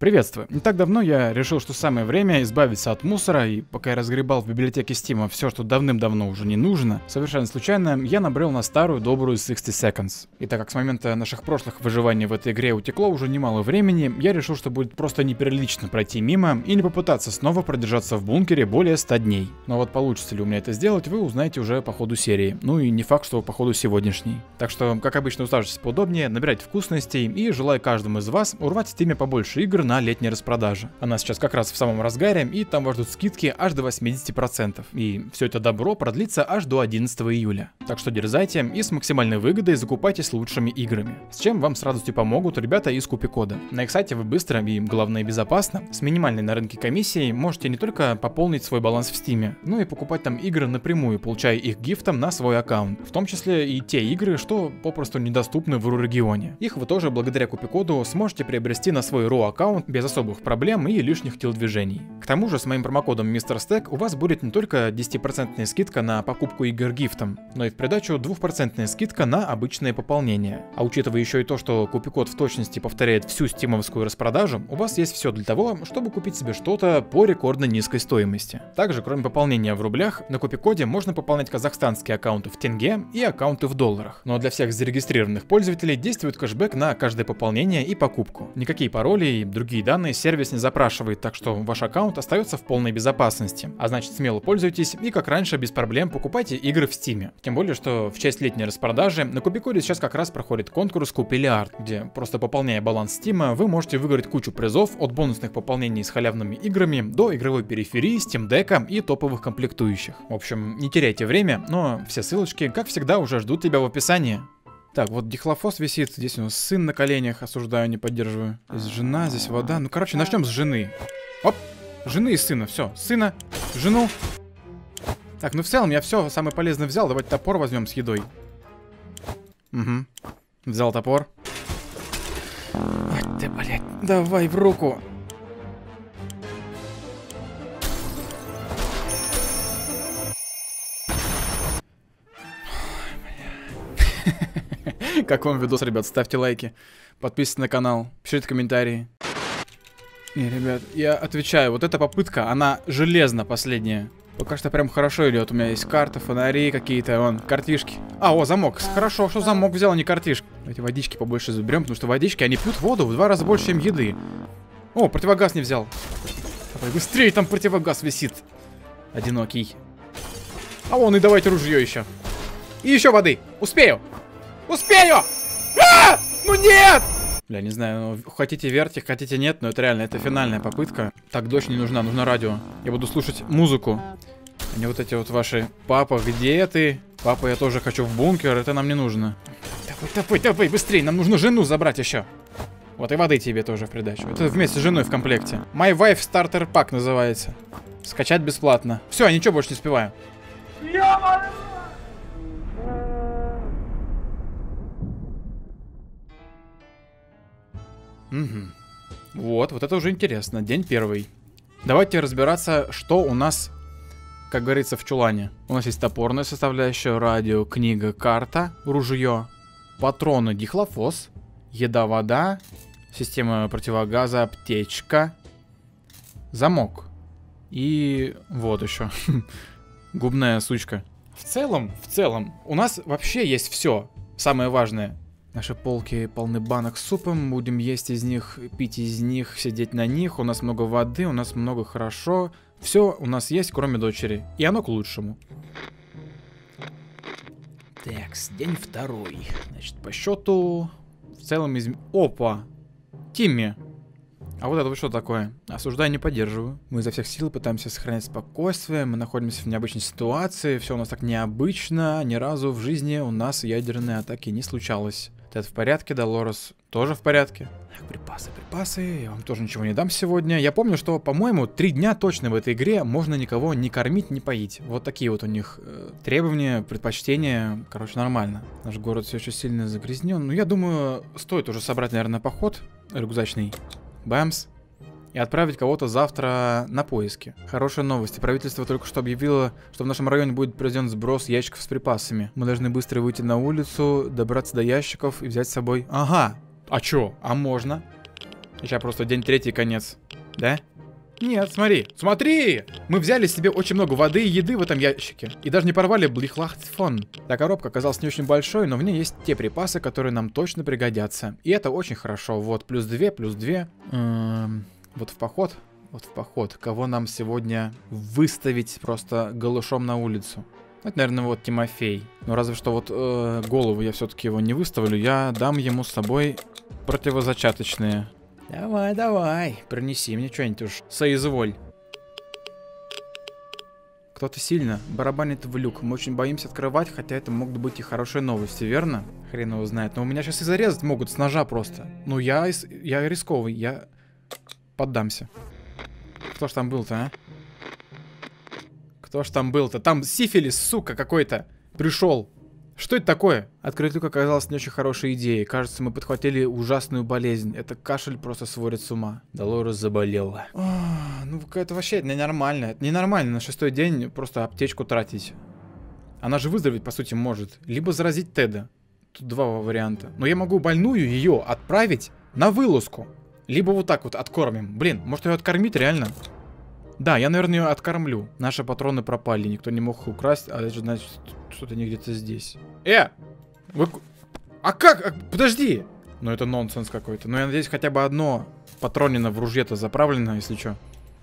Приветствую. Не так давно я решил, что самое время избавиться от мусора, и пока я разгребал в библиотеке Steam все, что давным-давно уже не нужно, совершенно случайно я набрел на старую добрую 60 Seconds. И так как с момента наших прошлых выживаний в этой игре утекло уже немало времени, я решил, что будет просто неприлично пройти мимо и не попытаться снова продержаться в бункере более 100 дней. Но вот получится ли у меня это сделать, вы узнаете уже по ходу серии. Ну и не факт, что по ходу сегодняшней. Так что, как обычно, усаживайтесь поудобнее, набирайте вкусностей и желаю каждому из вас урвать в Steam побольше игр на летней распродаже. Она сейчас как раз в самом разгаре, и там вас ждут скидки аж до 80%. И все это добро продлится аж до 11 июля. Так что дерзайте и с максимальной выгодой закупайтесь лучшими играми. С чем вам с радостью помогут ребята из Купикода. На их сайте вы быстро и, главное, безопасно, с минимальной на рынке комиссией можете не только пополнить свой баланс в Steam, но и покупать там игры напрямую, получая их гифтом на свой аккаунт. В том числе и те игры, что попросту недоступны в ру-регионе. Их вы тоже благодаря Купикоду сможете приобрести на свой ру-аккаунт без особых проблем и лишних телодвижений. К тому же с моим промокодом MrStack у вас будет не только 10% скидка на покупку игр гифтом, но и в придачу 2% скидка на обычное пополнение. А учитывая еще и то, что Купикод в точности повторяет всю стимовскую распродажу, у вас есть все для того, чтобы купить себе что-то по рекордно низкой стоимости. Также, кроме пополнения в рублях, на Купикоде можно пополнять казахстанские аккаунты в тенге и аккаунты в долларах. Но для всех зарегистрированных пользователей действует кэшбэк на каждое пополнение и покупку. Никакие пароли и другие данные сервис не запрашивает, так что ваш аккаунт остается в полной безопасности. А значит, смело пользуйтесь и, как раньше, без проблем покупайте игры в Steam. Тем более, что в честь летней распродажи на Купикоде сейчас как раз проходит конкурс Купиллиард, где, просто пополняя баланс Steam, вы можете выиграть кучу призов от бонусных пополнений с халявными играми до игровой периферии, Steam Deck и топовых комплектующих. В общем, не теряйте время, но все ссылочки, как всегда, уже ждут тебя в описании. Так, вот дихлофос висит, здесь у нас сын на коленях, осуждаю, не поддерживаю. Здесь жена, здесь вода. Ну, короче, начнем с жены. Оп, жены и сына, все, сына, жену. Так, ну в целом я все самое полезное взял, давайте топор возьмем с едой. Угу, взял топор. Ой, ты, блядь, давай в руку. Как вам видос, ребят? Ставьте лайки, подписывайтесь на канал, пишите комментарии. Не, ребят, я отвечаю, вот эта попытка, она железно последняя. Пока что прям хорошо идет. У меня есть карта, фонари какие-то, вон, картишки. А, о, замок. Хорошо, что замок взял, а не картишки. Давайте водички побольше заберем, потому что водички, они пьют воду в 2 раза больше, чем еды. О, противогаз не взял. Давай, быстрее, там противогаз висит. Одинокий. А вон, и давайте ружье еще. И еще воды. Успею. Успею! А! Ну нет! Бля, не знаю, ну, хотите верьте, хотите нет, но это реально, это финальная попытка. Так, дождь не нужна, нужно радио. Я буду слушать музыку. А не вот эти вот ваши: папа, где ты? Папа, я тоже хочу в бункер, это нам не нужно. Давай, быстрее, нам нужно жену забрать еще. Вот и воды тебе тоже в придачу. Это вместе с женой в комплекте. My Wife Starter Pack называется. Скачать бесплатно. Все, я ничего больше не успеваю. Угу. Вот это уже интересно. День первый. Давайте разбираться, что у нас, как говорится, в чулане. У нас есть топорная составляющая, радио, книга, карта, ружье, патроны, дихлофос, еда, вода, система противогаза, аптечка, замок. И вот еще. Губная сучка. В целом, у нас вообще есть все. Самое важное. Наши полки полны банок с супом, будем есть из них, пить из них, сидеть на них, у нас много воды, у нас много хорошо. Все у нас есть, кроме дочери, и оно к лучшему. Так, день второй. Значит, по счету, в целом Опа! Тимми! А вот это вот что такое? Осуждаю, не поддерживаю. Мы изо всех сил пытаемся сохранять спокойствие, мы находимся в необычной ситуации, все у нас так необычно, ни разу в жизни у нас ядерной атаки не случалось. Тед в порядке, Долорес тоже в порядке. Так, припасы, я вам тоже ничего не дам сегодня. Я помню, что, по-моему, 3 дня точно в этой игре можно никого не кормить, не поить. Вот такие вот у них требования, предпочтения, короче, нормально. Наш город все еще сильно загрязнен. Ну, я думаю, стоит уже собрать, наверное, поход рюкзачный. Бэмс. И отправить кого-то завтра на поиски. Хорошие новости. Правительство только что объявило, что в нашем районе будет проведен сброс ящиков с припасами. Мы должны быстро выйти на улицу, добраться до ящиков и взять с собой... Ага! А чё? А можно? Сейчас просто день третий, конец. Да? Нет, смотри. Смотри! Мы взяли себе очень много воды и еды в этом ящике. И даже не порвали блихлахтфон. Та коробка оказалась не очень большой, но в ней есть те припасы, которые нам точно пригодятся. И это очень хорошо. Вот, плюс 2, плюс 2. Вот в поход. Вот в поход. Кого нам сегодня выставить просто голышом на улицу? Это, наверное, вот Тимофей. Но разве что вот голову я все-таки его не выставлю. Я дам ему с собой противозачаточные. Давай, давай, принеси мне что-нибудь уж. Соизволь. Кто-то сильно барабанит в люк. Мы очень боимся открывать, хотя это могут быть и хорошие новости, верно? Хрен его знает. Но у меня сейчас и зарезать могут с ножа просто. Ну, я рисковый, я поддамся. Кто ж там был-то, а? Кто ж там был-то? Там сифилис, сука, какой-то пришел. Что это такое? Открыть люк оказалось не очень хорошей идеей. Кажется, мы подхватили ужасную болезнь. Это кашель просто сводит с ума. Долорес заболела. Ну, это вообще ненормально. Это ненормально на 6-й день просто аптечку тратить. Она же выздороветь, по сути, может. Либо заразить Теда. Тут два варианта. Но я могу больную ее отправить на вылазку. Либо вот так вот откормим. Блин, может ее откормить реально? Да, я, наверное, ее откормлю. Наши патроны пропали, никто не мог их украсть, а это значит, что-то не где-то здесь. Вы... А как? Подожди! Ну это нонсенс какой-то. Но я надеюсь, хотя бы одно патронено в ружье-то заправлено, если что.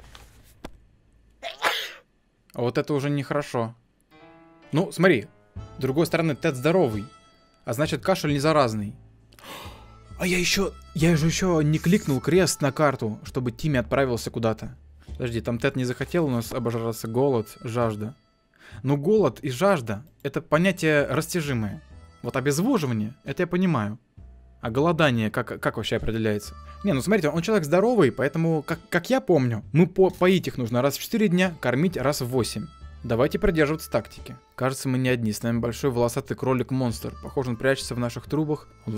А вот это уже нехорошо. Ну, смотри. С другой стороны, Тед здоровый. А значит, кашель не заразный. А я же еще не кликнул крест на карту, чтобы Тимми отправился куда-то. Подожди, там Тед не захотел у нас обожраться. Голод, жажда. Ну, голод и жажда — это понятие растяжимое. Вот обезвоживание — это я понимаю. А голодание как вообще определяется? Не, ну смотрите, он человек здоровый, поэтому, как я помню, поить их нужно раз в 4 дня, кормить раз в 8. Давайте придерживаться тактики. Кажется, мы не одни. С нами большой волосатый кролик-монстр. Похоже, он прячется в наших трубах. Он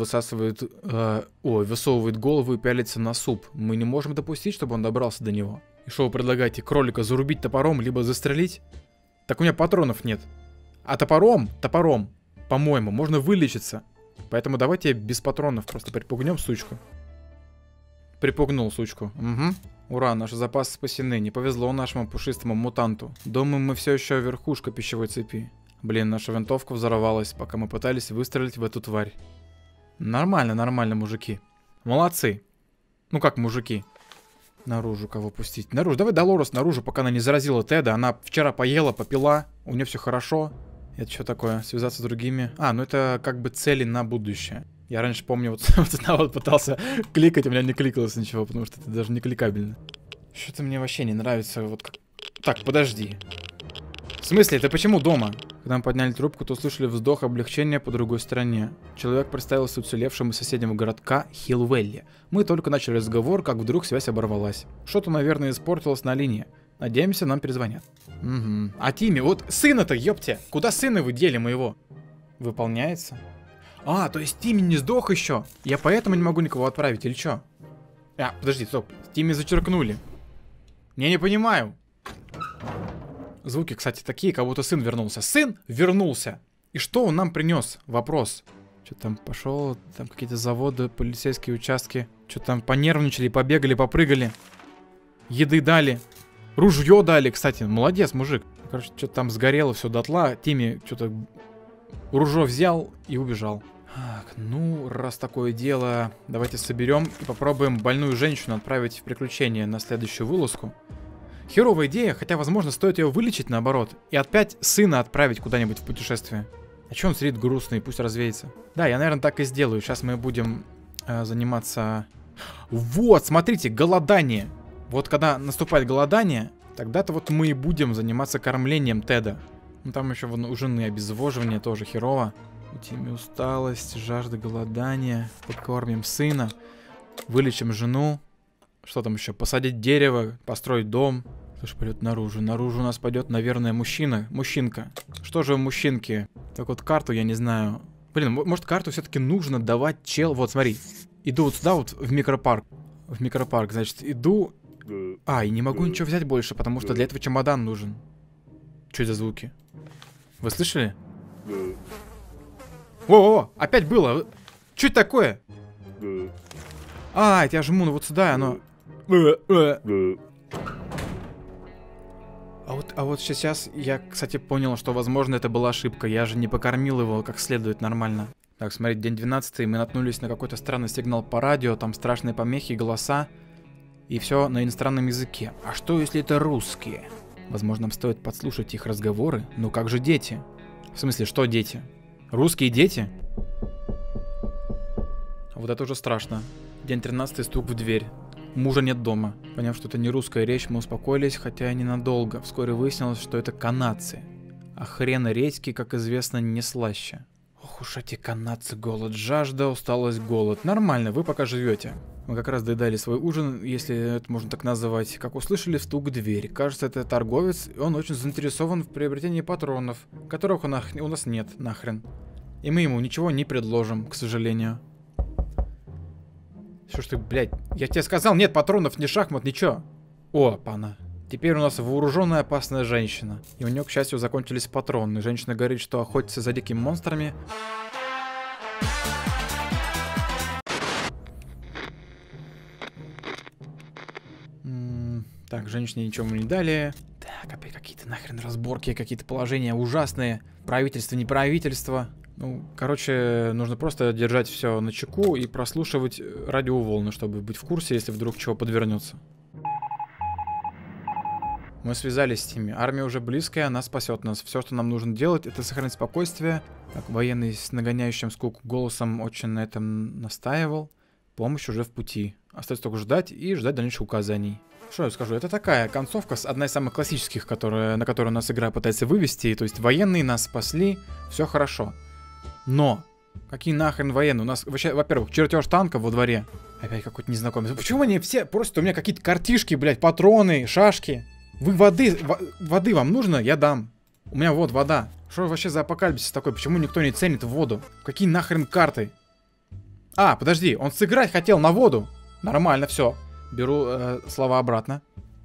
высовывает голову и пялится на суп. Мы не можем допустить, чтобы он добрался до него. И что вы предлагаете? Кролика зарубить топором, либо застрелить? Так у меня патронов нет. А топором, по-моему, можно вылечиться. Поэтому давайте без патронов просто припугнем сучку. Припугнул сучку. Угу. Ура, наши запасы спасены. Не повезло нашему пушистому мутанту. Думаю, мы все еще верхушка пищевой цепи. Блин, наша винтовка взорвалась, пока мы пытались выстрелить в эту тварь. Нормально, мужики. Молодцы. Ну как мужики? Наружу кого пустить? Наружу. Давай Долорес наружу, пока она не заразила Теда. Она вчера поела, попила. У нее все хорошо. Это что такое? Связаться с другими? А, ну это как бы цели на будущее. Я раньше помню, вот пытался кликать, у меня не кликалось ничего, потому что это даже не кликабельно. Что-то мне вообще не нравится. Вот как... Так, подожди. В смысле, ты почему дома? Когда мы подняли трубку, то услышали вздох облегчения по другой стороне. Человек представился уцелевшим из соседнего городка Хиллвелли. Мы только начали разговор, как вдруг связь оборвалась. Что-то, наверное, испортилось на линии. Надеемся, нам перезвонят. Угу. А Тимми, вот сына-то, ёпте! Куда сына вы дели моего? Выполняется? А, то есть Тимми не сдох еще? Я поэтому не могу никого отправить, или что? А, подожди, стоп. Тимми зачеркнули. Я не понимаю. Звуки, кстати, такие, как будто сын вернулся. Сын вернулся! И что он нам принес? Вопрос. Что там пошел? Там какие-то заводы, полицейские участки. Что там понервничали, побегали, попрыгали. Еды дали. Ружье дали, кстати. Молодец, мужик. Короче, что-то там сгорело все дотла. Тимми что-то ружье взял и убежал. Так, ну, раз такое дело, давайте соберем и попробуем больную женщину отправить в приключения на следующую вылазку. Херовая идея, хотя, возможно, стоит ее вылечить наоборот. И опять сына отправить куда-нибудь в путешествие. А че он сидит грустный, пусть развеется. Да, я, наверное, так и сделаю. Сейчас мы будем заниматься... Вот, смотрите, голодание. Вот когда наступает голодание, тогда-то вот мы и будем заниматься кормлением Теда. Ну там еще у жены обезвоживание тоже херово. У Тимми усталость, жажда, голодание. Покормим сына. Вылечим жену. Что там еще? Посадить дерево, построить дом. Кто ж пойдет наружу? Наружу у нас пойдет, наверное, мужчинка. Что же мужчинки? Так вот карту я не знаю. Блин, может карту все-таки нужно давать чел. Вот, смотри. Иду вот сюда вот в микропарк. В микропарк, значит, иду. А, и не могу ничего взять больше, потому что для этого чемодан нужен. Что это за звуки? Вы слышали? О, опять было. Что это такое? А, я жму, ну вот сюда, оно... А вот сейчас я, кстати, понял, что, возможно, это была ошибка. Я же не покормил его как следует нормально. Так, смотрите, день 12, мы наткнулись на какой-то странный сигнал по радио, там страшные помехи, голоса. И все на иностранном языке. А что, если это русские? Возможно, нам стоит подслушать их разговоры. Ну как же дети? В смысле, что дети? Русские дети? Вот это уже страшно. День 13, стук в дверь. Мужа нет дома. Поняв, что это не русская речь, мы успокоились, хотя и ненадолго. Вскоре выяснилось, что это канадцы. А хрен редьки, как известно, не слаще. Ох уж эти канадцы, голод, жажда, усталость, голод. Нормально, вы пока живете. Мы как раз доедали свой ужин, если это можно так называть, как услышали стук в дверь. Кажется, это торговец, и он очень заинтересован в приобретении патронов, которых у нас нет, нахрен. И мы ему ничего не предложим, к сожалению. Что ж ты, блядь, я тебе сказал, нет патронов, ни шахмат, ничего. О, пана. Теперь у нас вооруженная опасная женщина. И у нее, к счастью, закончились патроны. Женщина говорит, что охотится за дикими монстрами. Так, женщине ничего мы не дали. Так, опять какие-то нахрен разборки, какие-то положения ужасные. Правительство, не правительство. Ну, короче, нужно просто держать все на чеку и прослушивать радиоволны, чтобы быть в курсе, если вдруг чего подвернется. Мы связались с ними. Армия уже близкая, она спасет нас. Все, что нам нужно делать, это сохранить спокойствие. Так, военный с нагоняющим скуку голосом очень на этом настаивал. Помощь уже в пути. Остается только ждать и ждать дальнейших указаний. Что я скажу, это такая концовка, одна из самых классических, на которую нас игра пытается вывести. То есть военные нас спасли, все хорошо. Но, какие нахрен военные? У нас, во-первых, чертеж танка во дворе. Опять какой-то незнакомец. Почему они все просят у меня какие-то картишки, блядь, патроны, шашки? Вы воды вам нужно? Я дам. У меня вот вода. Что вообще за апокалипсис такой? Почему никто не ценит воду? Какие нахрен карты? А, подожди, он сыграть хотел на воду. Нормально, все. Беру слова обратно.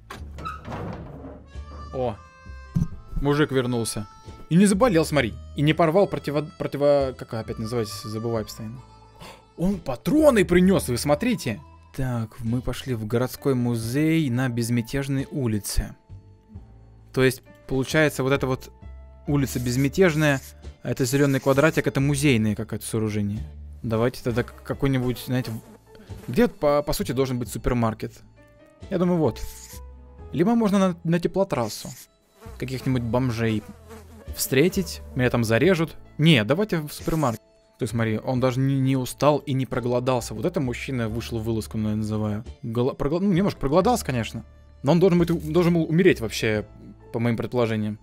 О, мужик вернулся. И не заболел, смотри. И не порвал как опять называется, забывай постоянно. Он патроны принес, вы смотрите. Так, мы пошли в городской музей на Безмятежной улице. То есть, получается, вот эта вот улица Безмятежная, а это зеленый квадратик, это музейное какое-то сооружение. Давайте тогда какой-нибудь, знаете, где по сути должен быть супермаркет. Я думаю, вот. Либо можно на теплотрассу каких-нибудь бомжей встретить, меня там зарежут. Не, давайте в супермаркет. То есть, смотри, он даже не устал и не проголодался. Вот это мужчина вышел в вылазку, я называю. Ну, немножко проголодался, конечно. Но он должен был умереть вообще, по моим предположениям.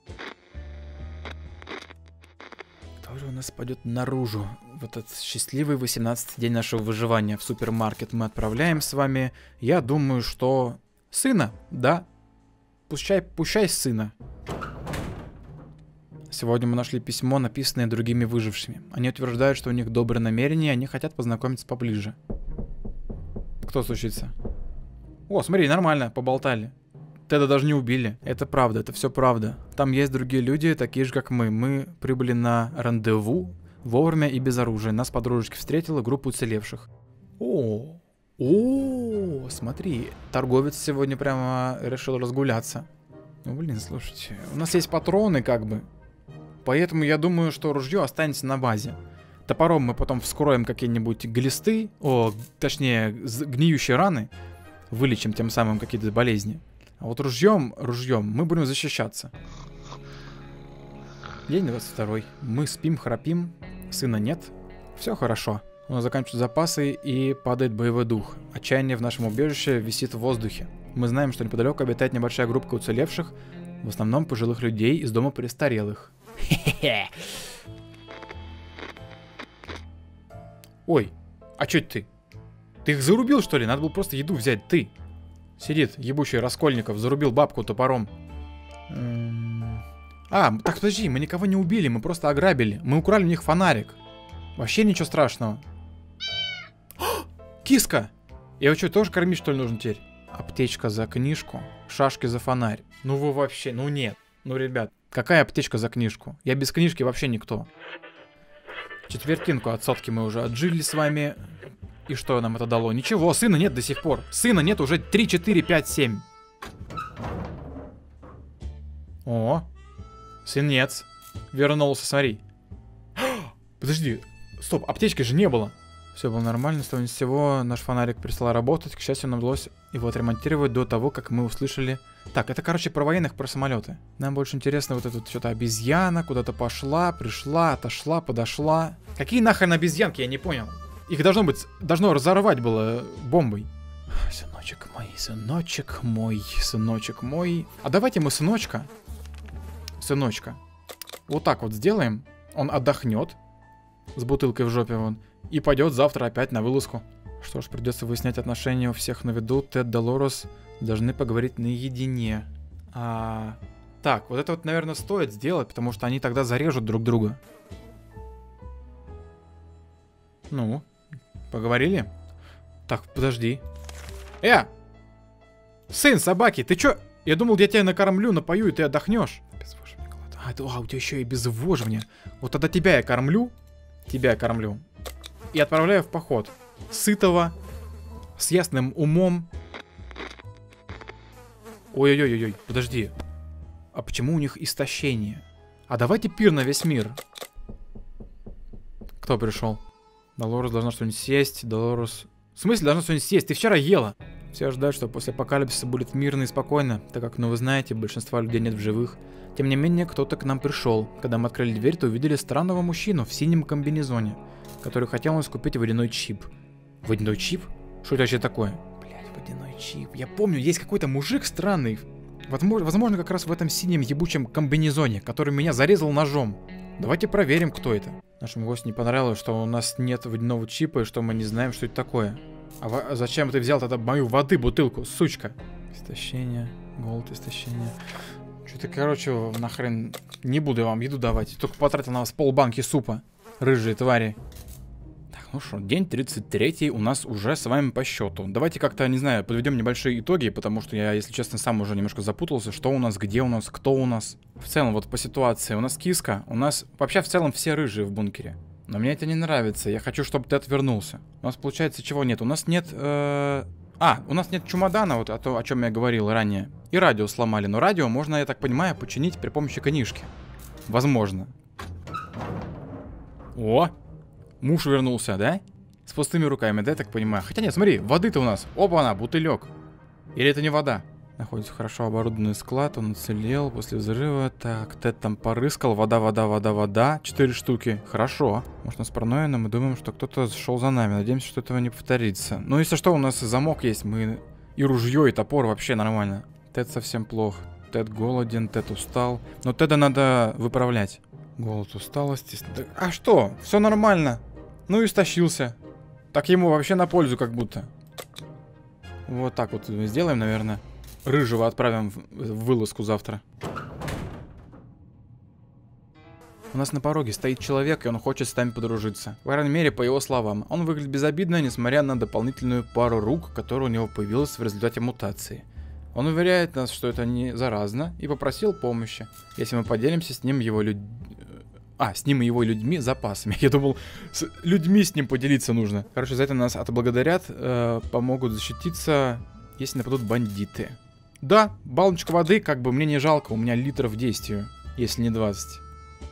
Кто же у нас пойдет наружу? Вот этот счастливый 18-й день нашего выживания в супермаркет мы отправляем с вами. Я думаю, что... Сына, да. Пущай сына. Сегодня мы нашли письмо, написанное другими выжившими. Они утверждают, что у них добрые намерения, и они хотят познакомиться поближе. Кто случится? О, смотри, нормально, поболтали. Теда даже не убили. Это правда, это все правда. Там есть другие люди, такие же, как мы. Мы прибыли на рандеву вовремя и без оружия. Нас подружечка встретила группу уцелевших. О, смотри, торговец сегодня прямо решил разгуляться. Ну, блин, слушайте, у нас есть патроны, как бы. Поэтому я думаю, что ружье останется на базе. Топором мы потом вскроем какие-нибудь глисты, точнее, гниющие раны. Вылечим тем самым какие-то болезни. А вот ружьем мы будем защищаться. День 22. Мы спим, храпим. Сына нет. Все хорошо. У нас заканчиваются запасы и падает боевой дух. Отчаяние в нашем убежище висит в воздухе. Мы знаем, что неподалеку обитает небольшая группа уцелевших, в основном пожилых людей из дома престарелых. Хе-хе. Ой, а чё это ты? Ты их зарубил, что ли? Надо было просто еду взять. Ты. Сидит, ебучий Раскольников, зарубил бабку топором. А, так подожди, мы никого не убили, мы просто ограбили. Мы украли у них фонарик. Вообще ничего страшного. Киска! Его что, тоже кормить, что ли, нужно теперь? Аптечка за книжку, шашки за фонарь. Ну вы вообще, ну нет. Ну, ребят, какая аптечка за книжку? Я без книжки вообще никто. Четвертинку от сотки мы уже отжили с вами. И что нам это дало? Ничего, сына нет до сих пор. Сына нет уже 3, 4, 5, 7. О, сынец. Вернулся, смотри. Подожди, стоп, аптечки же не было. Все было нормально, с того ни с сего наш фонарик перестал работать. К счастью, нам удалось его отремонтировать до того, как мы услышали... Так, это, короче, про военных, про самолеты. Нам больше интересно вот это вот что-то обезьяна, куда-то пошла, пришла, отошла, подошла. Какие нахрен обезьянки, я не понял. Их должно разорвать было бомбой. Сыночек мой, сыночек мой, сыночек мой. А давайте мы сыночка вот так вот сделаем. Он отдохнет с бутылкой в жопе вон. И пойдет завтра опять на вылазку. Что ж, придется выяснять отношения у всех на виду. Тед, Долорес должны поговорить наедине. Так, вот это вот, наверное, стоит сделать, потому что они тогда зарежут друг друга. Ну, поговорили? Так, подожди. Сын собаки, ты чё? Я думал, я тебя накормлю, напою, и ты отдохнешь. Обезвоживание голода. У тебя еще и обезвоживание. Вот тогда тебя я кормлю. И отправляю в поход. Сытого, с ясным умом. Ой-ой-ой-ой, подожди. А почему у них истощение? А давайте пир на весь мир. Кто пришел? Долорес должна что-нибудь съесть. Долорес... В смысле должна что-нибудь съесть? Ты вчера ела. Все ожидают, что после апокалипсиса будет мирно и спокойно, так как, ну вы знаете, большинства людей нет в живых. Тем не менее, кто-то к нам пришел. Когда мы открыли дверь, то увидели странного мужчину в синем комбинезоне, который хотел нас купить водяной чип. Водяной чип? Что это вообще такое? Блять, водяной чип. Я помню, есть какой-то мужик странный. Возможно, как раз в этом синем ебучем комбинезоне, который меня зарезал ножом. Давайте проверим, кто это. Нашему гостю не понравилось, что у нас нет водяного чипа и что мы не знаем, что это такое. А зачем ты взял тогда мою воды, бутылку, сучка? Истощение, голод, истощение. Что-то, короче, нахрен не буду я вам еду давать. Только потратил на вас полбанки супа. Рыжие твари. Так, ну что, день 33 у нас уже с вами по счету. Давайте как-то, не знаю, подведем небольшие итоги, потому что я, если честно, сам уже немножко запутался, что у нас, где у нас, кто у нас. В целом, вот по ситуации, у нас киска, у нас вообще в целом все рыжие в бункере. Но мне это не нравится, я хочу, чтобы Тед вернулся. У нас, получается, чего нет? У нас нет... у нас нет чемодана, вот о чем я говорил ранее. И радио сломали, но радио можно, я так понимаю, починить при помощи книжки. Возможно. О! Муж вернулся, да? С пустыми руками, да, я так понимаю? Хотя нет, смотри, воды-то у нас. Опа-на, бутылек. Или это не вода? Находится хорошо оборудованный склад, он уцелел после взрыва. Так, Тед там порыскал. Вода. 4 штуки. Хорошо. Может, у нас паранойя, но мы думаем, что кто-то шел за нами. Надеемся, что этого не повторится. Ну, если что, у нас замок есть. Мы и ружье, и топор вообще нормально. Тед совсем плох. Тед голоден, Тед устал. Но Теда надо выправлять. Голод, усталость. А что? Все нормально. Ну и истощился. Так ему вообще на пользу как будто. Вот так вот сделаем, наверное. Рыжего отправим в вылазку завтра. У нас на пороге стоит человек, и он хочет с нами подружиться. По крайней мере, по его словам. Он выглядит безобидно, несмотря на дополнительную пару рук, которая у него появилась в результате мутации. Он уверяет нас, что это не заразно, и попросил помощи, если мы поделимся с ним его с ним и его людьми запасами. Я думал, с людьми с ним поделиться нужно. Короче, за это нас отблагодарят, помогут защититься, если нападут бандиты. Да, баночка воды, как бы мне не жалко, у меня литров 10, если не 20.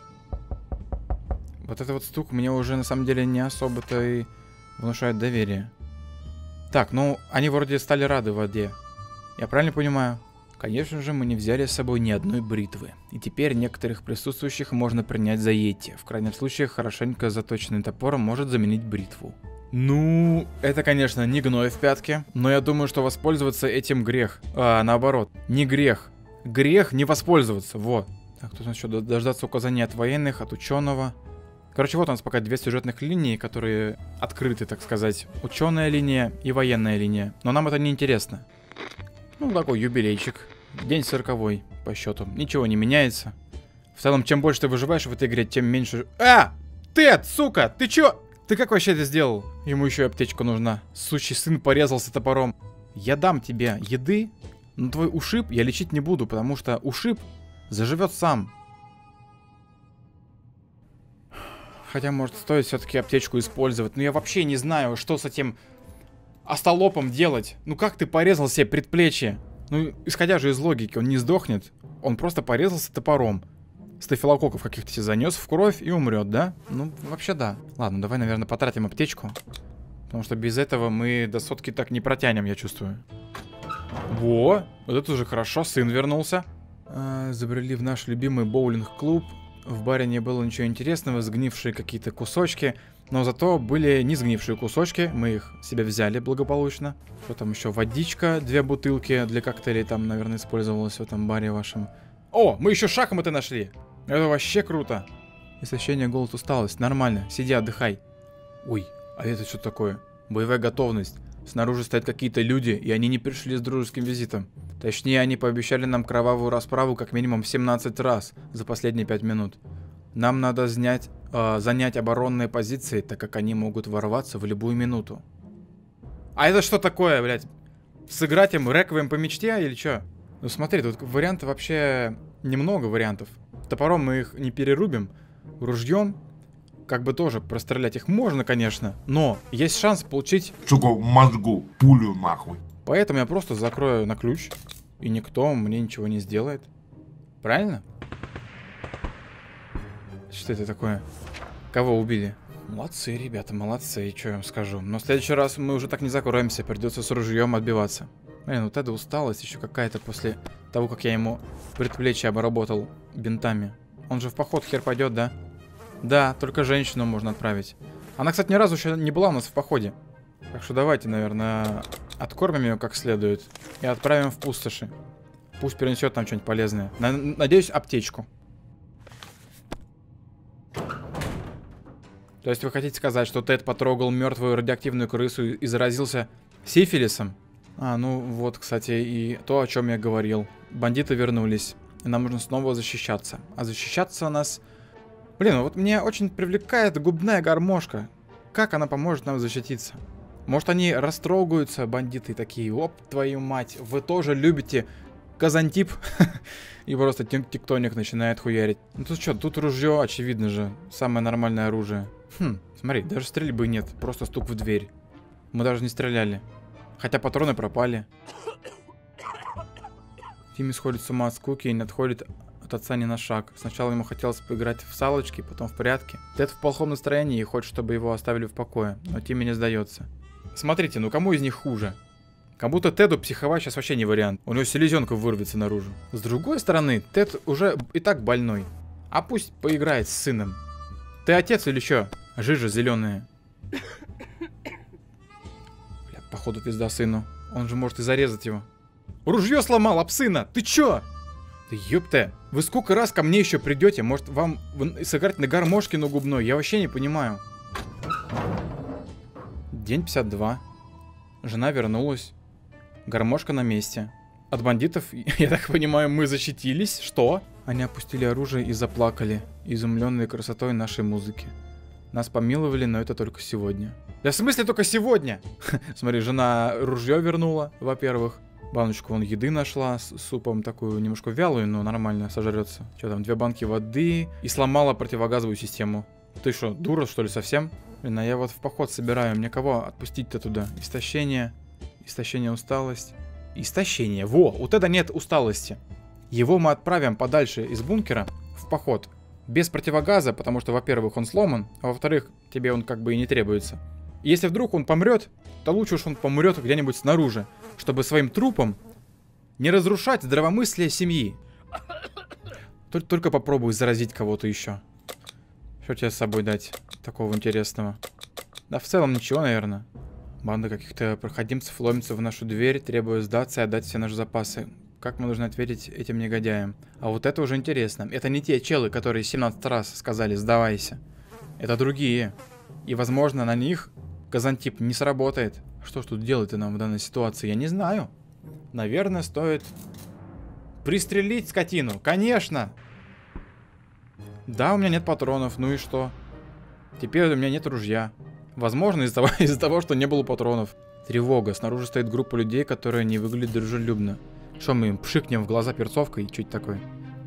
Вот этот вот стук мне уже на самом деле не особо-то и внушает доверие. Так, ну, они вроде стали рады воде. Я правильно понимаю? Конечно же, мы не взяли с собой ни одной бритвы. И теперь некоторых присутствующих можно принять за йети. В крайнем случае, хорошенько заточенный топор может заменить бритву. Ну, это, конечно, не гной в пятке, но я думаю, что воспользоваться этим грех. Наоборот, не грех. Грех не воспользоваться, вот. Так, тут у нас еще дождаться указания от военных, от ученого. Короче, вот у нас пока 2 сюжетных линии, которые открыты, так сказать. Ученая линия и военная линия. Но нам это не интересно. Ну, такой юбилейчик. День 40-й по счету. Ничего не меняется. В целом, чем больше ты выживаешь в этой игре, тем меньше... Тед, сука, ты чё? Ты как вообще это сделал? Ему еще и аптечка нужна. Сучий сын порезался топором. Я дам тебе еды, но твой ушиб я лечить не буду, потому что ушиб заживет сам. Хотя, может, стоит все-таки аптечку использовать. Но я вообще не знаю, что с этим остолопом делать. Ну как ты порезал себе предплечье? Ну, исходя же из логики, он не сдохнет. Он просто порезался топором. Стафилококков каких-то себе занес в кровь и умрет, да? Ну, вообще да. Ладно, давай, наверное, потратим аптечку. Потому что без этого мы до сотки так не протянем, я чувствую. Во, вот это уже хорошо, сын вернулся. Забрели в наш любимый боулинг-клуб. В баре не было ничего интересного, сгнившие какие-то кусочки. Но зато были не сгнившие кусочки, мы их себе взяли благополучно. Что там еще? Водичка, 2 бутылки для коктейлей там, наверное, использовалось в этом баре вашем. О, мы еще шахматы нашли! Это вообще круто! Истощение, голод, усталость. Нормально, сиди, отдыхай. Ой, а это что такое? Боевая готовность. Снаружи стоят какие-то люди, и они не пришли с дружеским визитом. Точнее, они пообещали нам кровавую расправу как минимум 17 раз за последние 5 минут. Нам надо занять оборонные позиции, так как они могут ворваться в любую минуту. А это что такое, блядь? Сыграть им реквием по мечте или что? Ну смотри, тут вариантов вообще немного вариантов. Топором мы их не перерубим. Ружьем как бы тоже прострелять их можно, конечно. Но есть шанс получить... Сука, в мозгу пулю нахуй. Поэтому я просто закрою на ключ. И никто мне ничего не сделает. Правильно? Что это такое? Кого убили? Молодцы, ребята, молодцы, что я вам скажу. Но в следующий раз мы уже так не закроемся, придется с ружьем отбиваться. Блин, вот эта усталость еще какая-то после того, как я ему предплечье обработал бинтами. Он же в поход хер пойдет, да? Да, только женщину можно отправить. Она, кстати, ни разу еще не была у нас в походе. Так что давайте, наверное, откормим ее как следует и отправим в пустоши. Пусть перенесет там что-нибудь полезное. Надеюсь, аптечку. То есть вы хотите сказать, что Тед потрогал мертвую радиоактивную крысу и заразился сифилисом? А, ну вот, кстати, и то, о чем я говорил. Бандиты вернулись, и нам нужно снова защищаться. А защищаться нас... Блин, вот меня очень привлекает губная гармошка. Как она поможет нам защититься? Может, они растрогаются, бандиты такие. Оп, твою мать, вы тоже любите казантип? И просто тектоник начинает хуярить. Ну тут что, тут ружье, очевидно же. Самое нормальное оружие. Смотри, даже стрельбы нет. Просто стук в дверь. Мы даже не стреляли. Хотя патроны пропали. Тимми сходит с ума от скуки и не отходит от отца ни на шаг. Сначала ему хотелось поиграть в салочки, потом в прятки. Тед в плохом настроении и хочет, чтобы его оставили в покое. Но Тимми не сдается. Смотрите, ну кому из них хуже? Как будто Теду психовать сейчас вообще не вариант. У него селезенка вырвется наружу. С другой стороны, Тед уже и так больной. А пусть поиграет с сыном. Ты отец или что? Жижа зеленая. Бля, походу пизда сыну. Он же может и зарезать его. Ружье сломал, об сына! Ты чё? Да ёпта, вы сколько раз ко мне еще придете? Может вам сыграть на гармошке на губной? Я вообще не понимаю. День 52. Жена вернулась. Гармошка на месте. От бандитов, я так понимаю, мы защитились. Что? Они опустили оружие и заплакали, изумленные красотой нашей музыки. Нас помиловали, но это только сегодня. Да в смысле только сегодня? Смотри, жена ружье вернула, во-первых. Баночку вон еды нашла с супом, такую немножко вялую, но нормально сожрется. Что там, 2 банки воды и сломала противогазовую систему. Ты что, дура что ли совсем? Блин, а я вот в поход собираю, мне кого отпустить-то туда? Истощение, усталость. Истощение, во, у Теда нет усталости. Его мы отправим подальше из бункера в поход. Без противогаза, потому что, во-первых, он сломан, а во-вторых, тебе он как бы и не требуется. Если вдруг он помрет, то лучше уж он помрет где-нибудь снаружи, чтобы своим трупом не разрушать здравомыслие семьи. Только попробуй заразить кого-то еще. Что тебе с собой дать такого интересного? Да в целом ничего, наверное. Банда каких-то проходимцев ломится в нашу дверь, требуя сдаться и отдать все наши запасы. Как мы должны ответить этим негодяям? А вот это уже интересно. Это не те челы, которые 17 раз сказали «сдавайся». Это другие. И, возможно, на них казантип не сработает. Что ж тут делать-то нам в данной ситуации? Я не знаю. Наверное, стоит пристрелить скотину. Конечно! Да, у меня нет патронов. Ну и что? Теперь у меня нет ружья. Возможно, из-за того, что не было патронов. Тревога. Снаружи стоит группа людей, которые не выглядят дружелюбно. Что мы им пшикнем в глаза перцовкой? Чуть такое.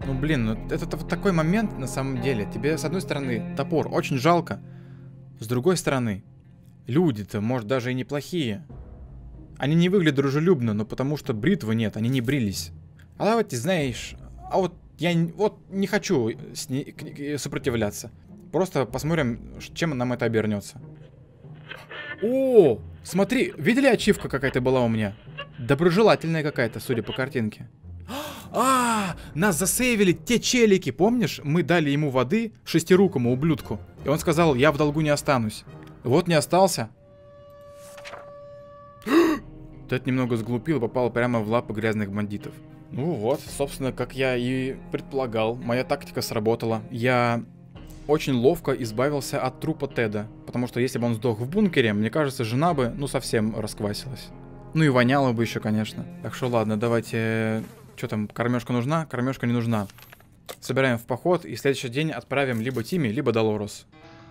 Ну, блин, ну это вот такой момент на самом деле. Тебе, с одной стороны, топор очень жалко. С другой стороны, люди-то, может, даже и неплохие. Они не выглядят дружелюбно, но потому что бритвы нет, они не брились. А давайте, знаешь, а вот я вот не хочу сопротивляться. Просто посмотрим, чем нам это обернется. О, смотри, видели, ачивка какая-то была у меня? Доброжелательная какая-то, судя по картинке. Нас засейвили те челики, помнишь? Мы дали ему воды, шестирукому ублюдку. И он сказал, я в долгу не останусь. Вот не остался. Тот немного сглупил и попал прямо в лапы грязных бандитов. Ну вот, собственно, как я и предполагал, моя тактика сработала. Я очень ловко избавился от трупа Теда. Потому что если бы он сдох в бункере, мне кажется, жена бы, ну, совсем расквасилась. Ну и воняло бы еще, конечно. Так что ладно, давайте... Что там, кормежка нужна? Кормежка не нужна. Собираем в поход и в следующий день отправим либо Тимми, либо Долорес.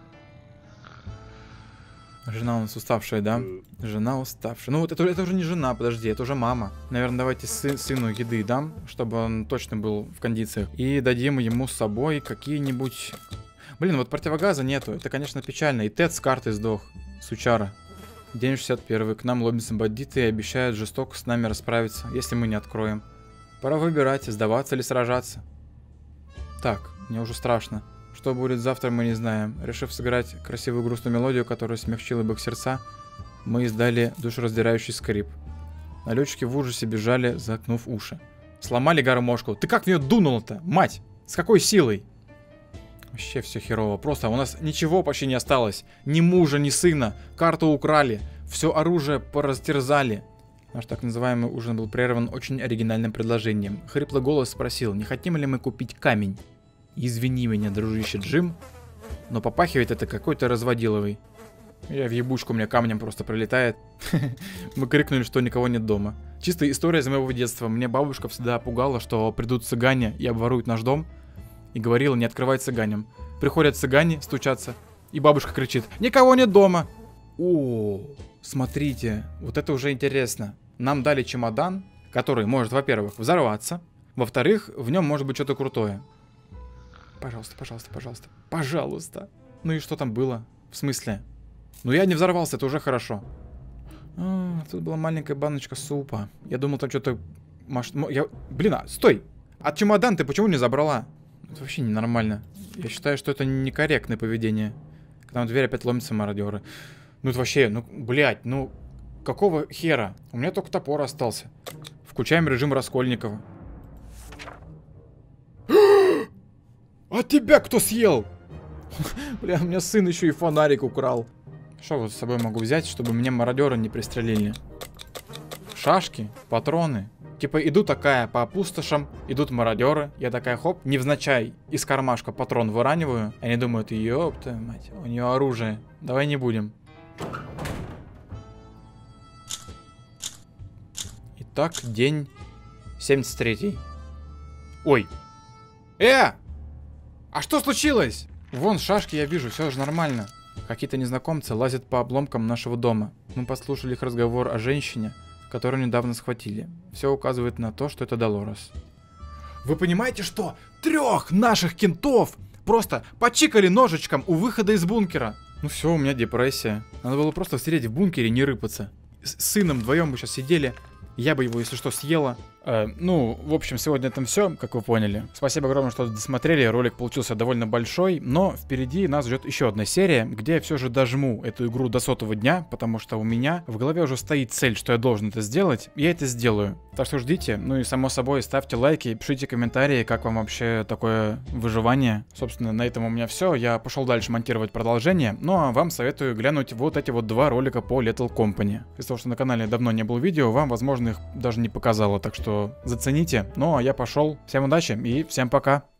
Жена у нас уставшая, да? Жена уставшая. Ну вот это уже не жена, подожди, это уже мама. Наверное, давайте сыну еды дам, чтобы он точно был в кондициях. И дадим ему с собой какие-нибудь... Блин, вот противогаза нету, это, конечно, печально. И Тед с картой сдох, сучара. День 61. К нам ломятся бандиты и обещают жестоко с нами расправиться, если мы не откроем. Пора выбирать, сдаваться или сражаться. Так, мне уже страшно. Что будет завтра, мы не знаем. Решив сыграть красивую грустную мелодию, которая смягчила бы их сердца, мы издали душераздирающий скрип. Налетчики в ужасе бежали, заткнув уши. Сломали гармошку. Ты как в нее дунул-то, мать? С какой силой? Вообще все херово. Просто у нас ничего почти не осталось. Ни мужа, ни сына. Карту украли. Все оружие порастерзали. Наш так называемый ужин был прерван очень оригинальным предложением. Хриплый голос спросил, не хотим ли мы купить камень. Извини меня, дружище Джим, но попахивает это какой-то разводиловый. Я в ебучку, у меня камнем просто прилетает. Мы крикнули, что никого нет дома. Чистая история из моего детства. Мне бабушка всегда пугала, что придут цыгане и обворуют наш дом. И говорила, не открывай цыганям. Приходят цыгане, стучатся, и бабушка кричит, никого нет дома. О, смотрите, вот это уже интересно. Нам дали чемодан, который может, во-первых, взорваться, во-вторых, в нем может быть что-то крутое. Пожалуйста, пожалуйста, пожалуйста, пожалуйста. Ну и что там было? В смысле? Ну я не взорвался, это уже хорошо. Тут была маленькая баночка супа. Я думал, там что-то... Блин, стой! А чемодан ты почему не забрала? Это вообще ненормально. Я считаю, что это некорректное поведение. Когда в дверь опять ломятся мародеры. Ну это вообще, ну, блядь, ну... Какого хера? У меня только топор остался. Включаем режим Раскольникова. А тебя кто съел? Бля, у меня сын еще и фонарик украл. Что вот с собой могу взять, чтобы меня мародеры не пристрелили? Шашки, патроны. Типа иду такая по пустошам, идут мародеры. Я такая хоп, невзначай из кармашка патрон выраниваю. Они думают, ёпта мать, у нее оружие. Давай не будем. Итак, день 73. Ой. А что случилось? Вон шашки я вижу, все же нормально. Какие-то незнакомцы лазят по обломкам нашего дома. Мы послушали их разговор о женщине, которую недавно схватили. Все указывает на то, что это Долорес. Вы понимаете, что 3 наших кентов просто почикали ножичком у выхода из бункера? Ну все, у меня депрессия. Надо было просто сидеть в бункере и не рыпаться. С сыном вдвоем бы сейчас сидели. Я бы его, если что, съела. Ну, в общем, сегодня это все, как вы поняли. Спасибо огромное, что досмотрели. Ролик получился довольно большой, но впереди нас ждет еще одна серия, где я все же дожму эту игру до 100-го дня, потому что у меня в голове уже стоит цель, что я должен это сделать, и я это сделаю. Так что ждите, ну и само собой ставьте лайки, пишите комментарии, как вам вообще такое выживание. Собственно, на этом у меня все. Я пошел дальше монтировать продолжение, ну а вам советую глянуть вот эти вот 2 ролика по Lethal Company. Из-за того, что на канале давно не было видео, вам, возможно, их даже не показало, так что зацените. Ну а я пошел. Всем удачи и всем пока.